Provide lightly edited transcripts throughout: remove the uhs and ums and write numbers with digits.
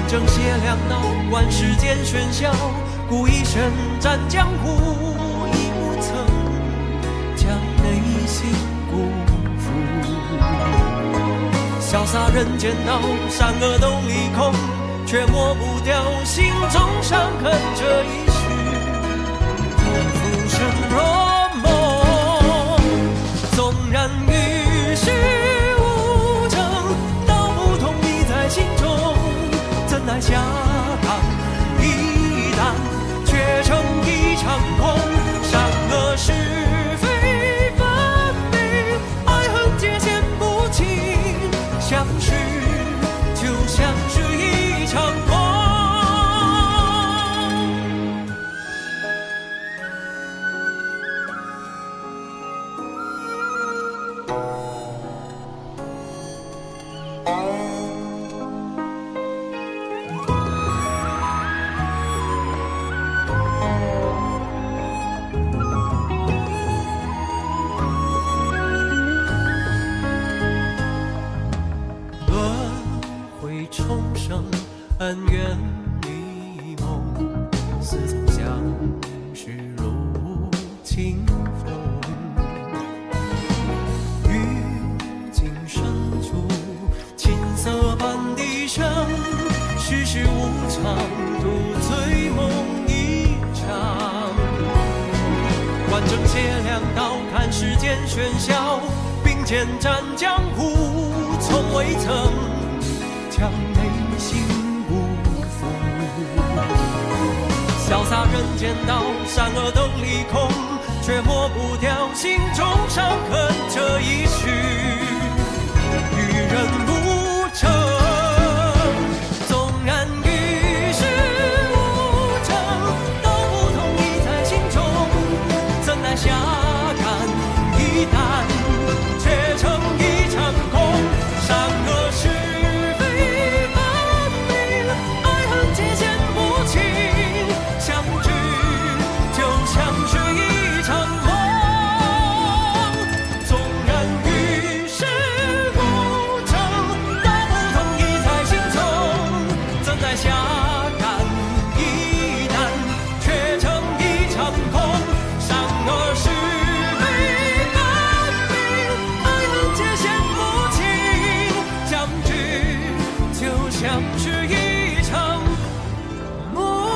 正邪两道，观世间喧嚣，故一身战江湖，亦不曾将内心辜负。潇洒人间道，善恶都离空，却抹不掉心中伤痕这一世。浮生若梦，纵然与世无争，道不同已在心中，怎奈下岗一旦，却成一场空。善恶是非分明，爱恨界限不清，相识就像是一场梦。恩怨迷蒙，似曾相识如清风。于今深处，青涩般低声，世事无常，独醉梦一场。观正邪两道，看世间喧嚣，并肩战江湖，从未曾将内心潇洒人间道，善恶都离空，却抹不掉心中伤痕这一世。与人无争，纵然与世无争，道不同已在心中，怎奈下杆一旦，却成一场空。善恶是非分明，爱恨界限不清，相聚就像是一场梦。纵然与世无争，道不同已在心中，怎奈下杆一旦，却成一场空。善恶是非分明，爱恨界限不清，相聚就像是一场梦。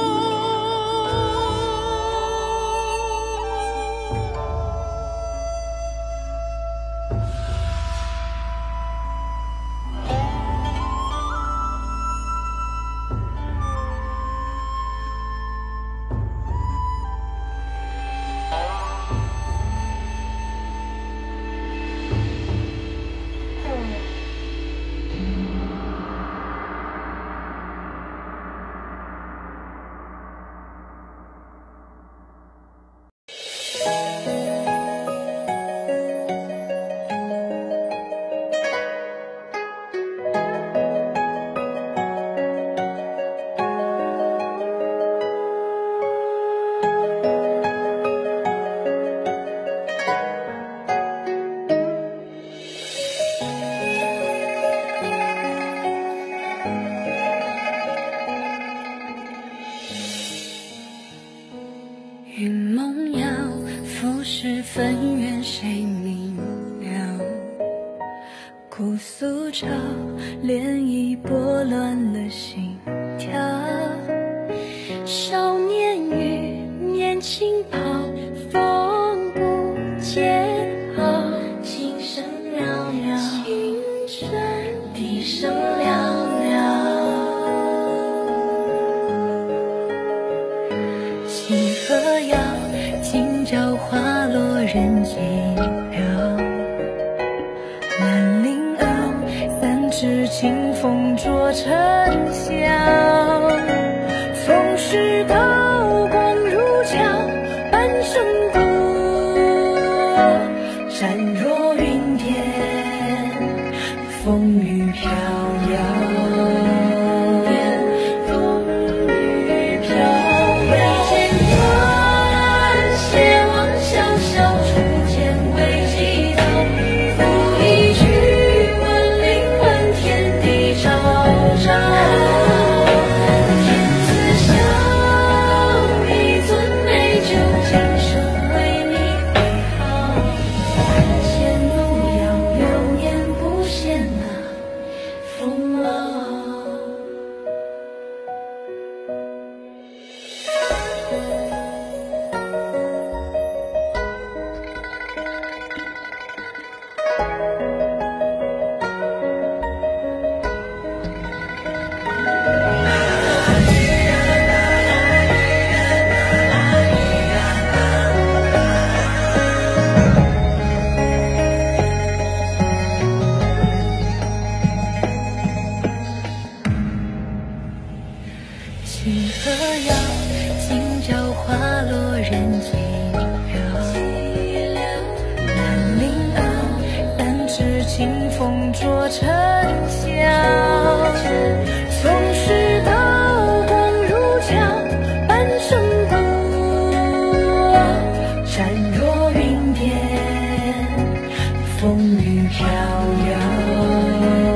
云梦遥，浮世纷缘谁明了？哭诉着，涟漪拨乱了心跳。少年与年轻跑，风不解好。琴声袅袅，琴声笛声寥寥。星河遥，今朝花落人寂寥。兰陵坳，三尺清风灼尘嚣。风势高光如桥，半生故，闪若云天，风雨飘摇。朝朝情和药，今朝花落人寂寥。两鬓傲，但知清风浊尘嚣。从世道光如胶，半生不斩若云巅，风雨飘摇。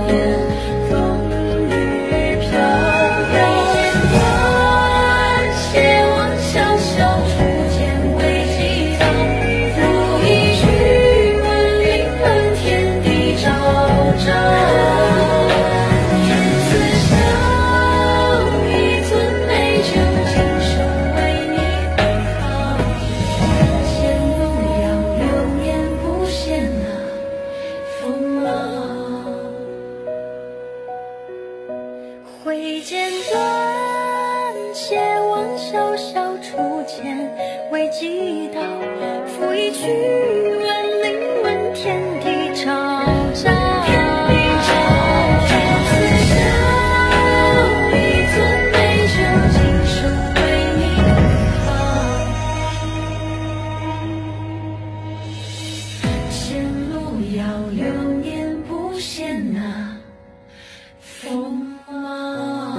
挥剑断，且望潇潇初见未及到，拂一曲万灵，问天地昭昭。此宵一樽美酒，今生为你好。前路遥，流年不见那风貌。